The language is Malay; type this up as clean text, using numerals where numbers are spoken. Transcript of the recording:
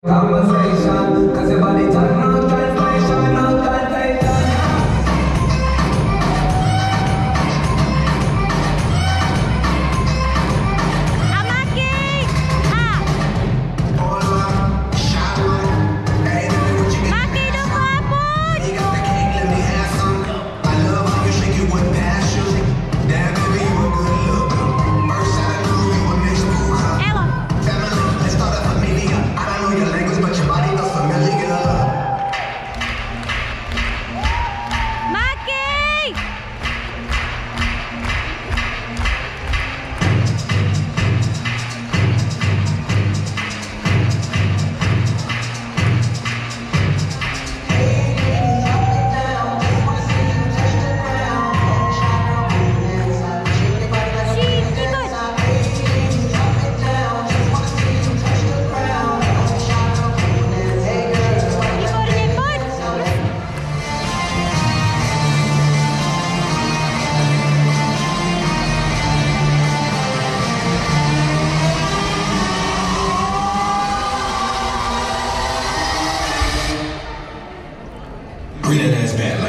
Conversation, cause your body talk no translation, no translation. Amaki! Ah! Maki, doon ko hapon! Ewan. Maki! Si, ikot! Ikaw rin ikot! Bring that ass back.